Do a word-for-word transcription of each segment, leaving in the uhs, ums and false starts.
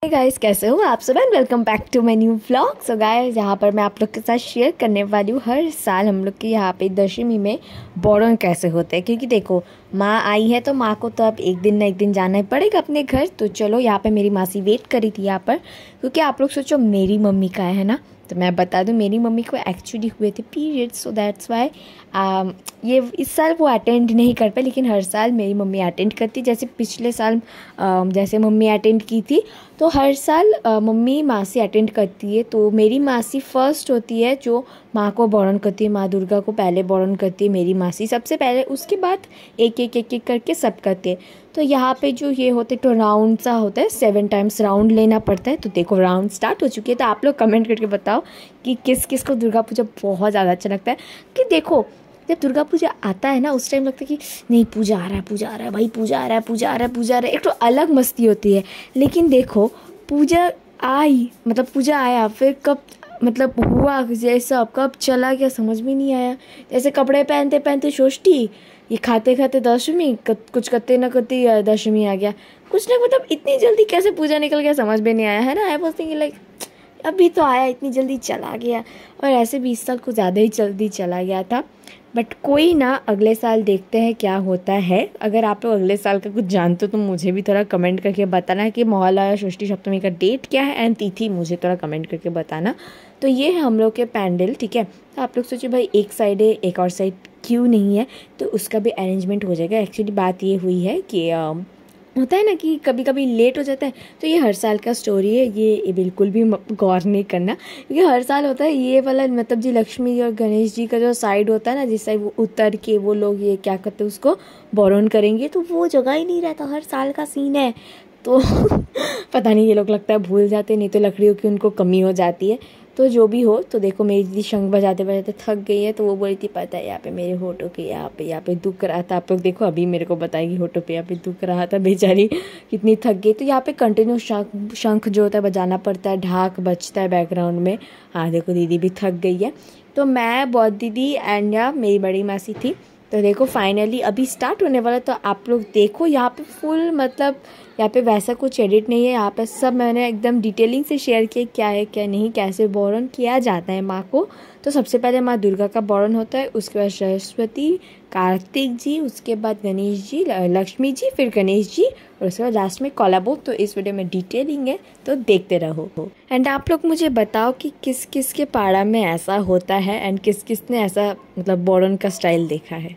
Hey guys, कैसे हो आप सब and welcome back to my new vlog. So guys, यहाँ पर मैं आप लोग के साथ शेयर करने वाली हूँ हर साल हम लोग के यहाँ पे दशमी में बोरन कैसे होते हैं। क्योंकि देखो, माँ आई है तो माँ को तो अब एक दिन ना एक दिन जाना ही पड़ेगा अपने घर। तो चलो, यहाँ पे मेरी मासी वेट करी थी यहाँ पर, क्योंकि आप लोग सोचो मेरी मम्मी का है ना, तो मैं बता दूं मेरी मम्मी को एक्चुअली हुए थे पीरियड्स, सो दैट्स वाई ये इस साल वो अटेंड नहीं कर पाए, लेकिन हर साल मेरी मम्मी अटेंड करती। जैसे पिछले साल आ, जैसे मम्मी अटेंड की थी, तो हर साल आ, मम्मी मासी अटेंड करती है। तो मेरी मासी फर्स्ट होती है जो माँ को बोरन करती है, माँ दुर्गा को पहले बोरन करती है मेरी मासी सबसे पहले, उसके बाद एक एक एक एक करके सब करते हैं। तो यहाँ पे जो ये होते तो राउंड सा होता है, सेवन टाइम्स राउंड लेना पड़ता है। तो देखो राउंड स्टार्ट हो चुकी है, तो आप लोग कमेंट करके बताओ कि किस किस को दुर्गा पूजा बहुत ज़्यादा अच्छा लगता है। कि देखो, जब दुर्गा पूजा आता है ना, उस टाइम लगता है कि नहीं पूजा आ रहा है, पूजा आ रहा है भाई, पूजा आ रहा है, पूजा आ रहा है, पूजा आ रहा है, एक तो अलग मस्ती होती है। लेकिन देखो, पूजा आई मतलब पूजा आया, फिर कब मतलब हुआ जैसा, कब चला गया समझ में नहीं आया। जैसे कपड़े पहनते पहनते षष्ठी, ये खाते खाते दशमी, कुछ करते ना करते दशमी आ गया, कुछ ना मतलब इतनी जल्दी कैसे पूजा निकल गया समझ में नहीं आया, है ना। आई वाज थिंकिंग लाइक अभी तो आया, इतनी जल्दी चला गया। और ऐसे भी इस साल कुछ ज़्यादा ही जल्दी चला गया था। बट कोई ना, अगले साल देखते हैं क्या होता है। अगर आप लोग अगले साल का कुछ जानते हो तो मुझे भी थोड़ा कमेंट करके बताना है कि मोहल्ला षष्ठी सप्तमी का डेट क्या है एंड तिथि, मुझे थोड़ा कमेंट करके बताना। तो ये है हम लोग के पैंडल, ठीक है। तो आप लोग सोचिए भाई, एक साइड है, एक और साइड क्यों नहीं है, तो उसका भी अरेंजमेंट हो जाएगा। एक्चुअली बात ये हुई है कि आ, होता है ना कि कभी कभी लेट हो जाता है, तो ये हर साल का स्टोरी है, ये बिल्कुल भी गौर नहीं करना, क्योंकि हर साल होता है ये वाला। मतलब जी लक्ष्मी और गणेश जी का जो साइड होता है ना, जिस साइड वो उतर के वो लोग ये क्या करते हैं उसको बोरन करेंगे, तो वो जगह ही नहीं रहता, हर साल का सीन है। तो पता नहीं, ये लोग लगता है भूल जाते, नहीं तो लकड़ियों की उनको कमी हो जाती है। तो जो भी हो, तो देखो मेरी दीदी शंख बजाते बजाते थक गई है, तो वो बोली थी पता है यहाँ पे मेरे होठों के यहाँ पे यहाँ पे दुख रहा था। आप लोग देखो अभी मेरे को बताएगी होठों पे यहाँ पे दुख रहा था, बेचारी कितनी थक गई। तो यहाँ पे कंटिन्यू शंख शंख जो होता है बजाना पड़ता है, ढाक बजता है बैकग्राउंड में। हाँ देखो दीदी भी थक गई है। तो मैं, बहुत दीदी एंड या मेरी बड़ी मासी थी। तो देखो फाइनली अभी स्टार्ट होने वाला, तो आप लोग देखो यहाँ पे फुल, मतलब यहाँ पे वैसा कुछ एडिट नहीं है, यहाँ पे सब मैंने एकदम डिटेलिंग से शेयर किया क्या है क्या नहीं, कैसे बोरन किया जाता है माँ को। तो सबसे पहले माँ दुर्गा का बोरन होता है, उसके बाद सरस्वती, कार्तिक जी, उसके बाद गणेश जी, लक्ष्मी जी, फिर गणेश जी, और उसके बाद लास्ट में कोलाबो। तो इस वीडियो में डिटेलिंग है, तो देखते रहो। एंड आप लोग मुझे बताओ कि किस किस के पाड़ा में ऐसा होता है एंड किस किस ने ऐसा मतलब बोरन का स्टाइल देखा है।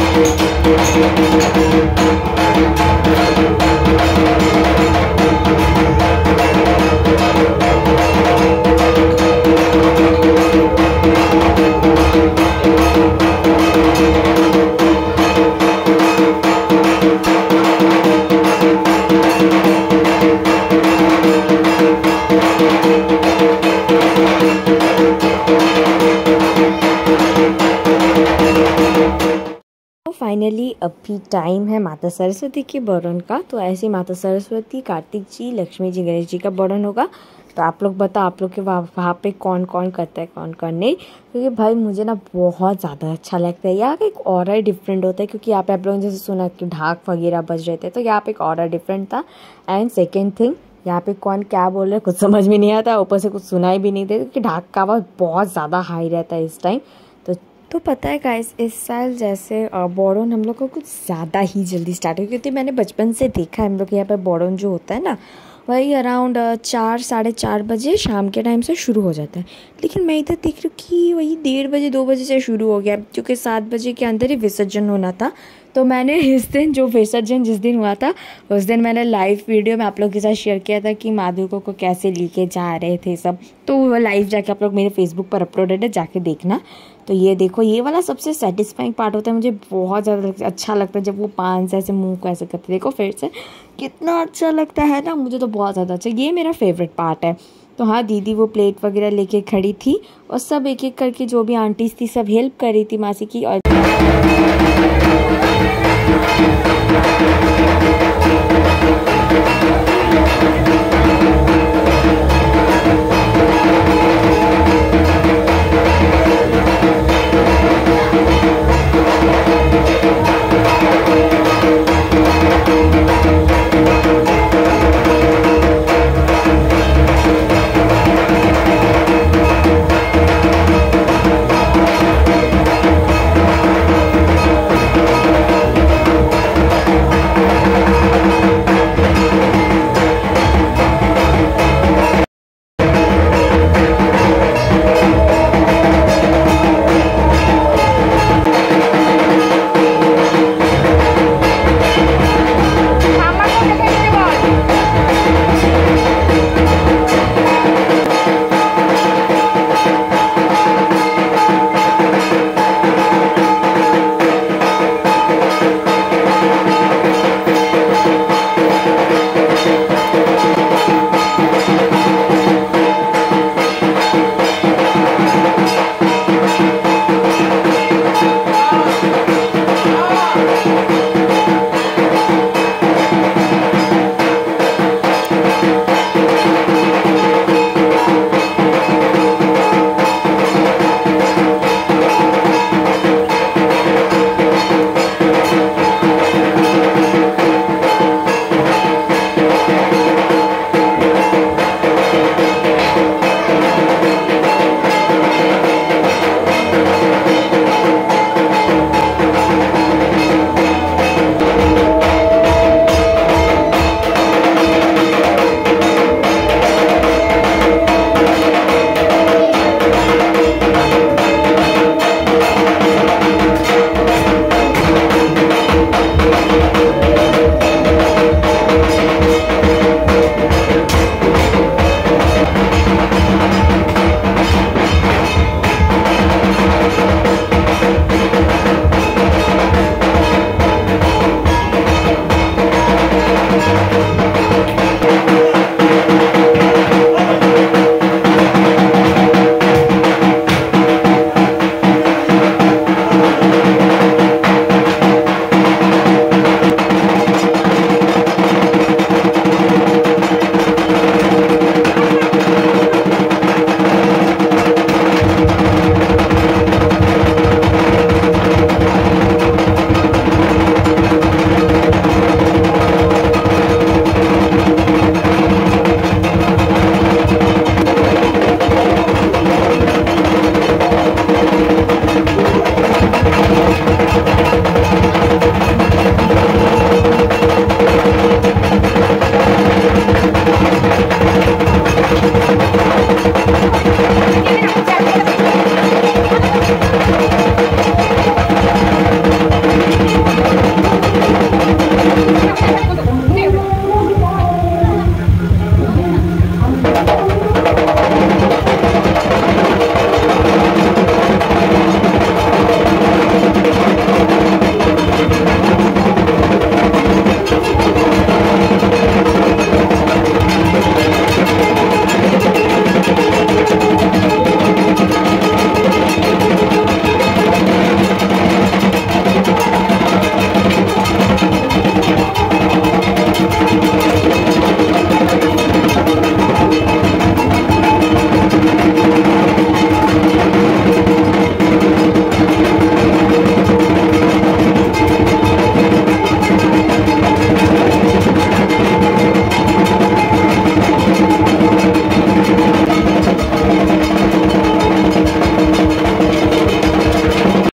फाइनली अभी टाइम है माता सरस्वती के बरन का। तो ऐसे माता सरस्वती, कार्तिक जी, लक्ष्मी जी, गणेश जी का बरन होगा। तो आप लोग बताओ आप लोग के वहाँ वहाँ पे कौन कौन करता है कौन कौन नहीं, क्योंकि भाई मुझे ना बहुत ज़्यादा अच्छा लगता है। यहाँ का एक और डिफरेंट होता है, क्योंकि यहाँ पे आप लोगों ने जैसे सुना कि ढाक वगैरह बज रहे थे, तो यहाँ पे एक और डिफरेंट था। एंड सेकेंड थिंग, यहाँ पे कौन क्या बोल रहा है कुछ समझ में नहीं आता, ऊपर से कुछ सुनाई भी नहीं देता, क्योंकि ढाक का आवाज़ बहुत ज़्यादा हाई रहता है इस टाइम। तो तो पता है गाइस, इस साल जैसे बोड़ोन हम लोग को कुछ ज़्यादा ही जल्दी स्टार्ट हुई, क्योंकि मैंने बचपन से देखा है हम लोग यहाँ पर बोड़ोन जो होता है ना, वही अराउंड चार साढ़े चार बजे शाम के टाइम से शुरू हो जाता है। लेकिन मैं इधर देख रही हूँ कि वही डेढ़ बजे दो बजे से शुरू हो गया, क्योंकि सात बजे के अंदर ही विसर्जन होना था। तो मैंने इस दिन जो विसर्जन जिस दिन हुआ था, उस दिन मैंने लाइव वीडियो में आप लोग के साथ शेयर किया था कि माधुको को कैसे लेके जा रहे थे सब। तो वो लाइव जाके आप लोग मेरे फेसबुक पर अपलोडेड है, जाके देखना। तो ये देखो, ये वाला सबसे सेटिस्फाइंग पार्ट होता है, मुझे बहुत ज़्यादा अच्छा लगता है जब वो पान से ऐसे मुंह को ऐसे करते, देखो फिर से कितना अच्छा लगता है ना, मुझे तो बहुत ज़्यादा अच्छा, ये मेरा फेवरेट पार्ट है। तो हाँ, दीदी वो प्लेट वगैरह लेके खड़ी थी और सब एक एक करके जो भी आंटीज थी सब हेल्प कर रही थी मासी की। और